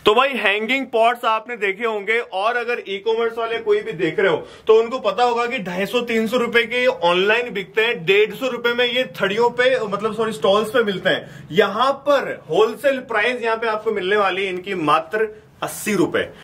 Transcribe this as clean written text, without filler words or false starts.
तो भाई hanging pots आपने देखे होंगे, और अगर ई कॉमर्स वाले कोई भी देख रहे हो तो उनको पता होगा कि 250-300 रुपए के ऑनलाइन बिकते हैं, 150 रुपए में ये थड़ियों पे मतलब स्टॉल्स पे मिलते हैं। यहां पर होलसेल प्राइस यहां पे आपको मिलने वाली है इनकी मात्र 80 रुपए।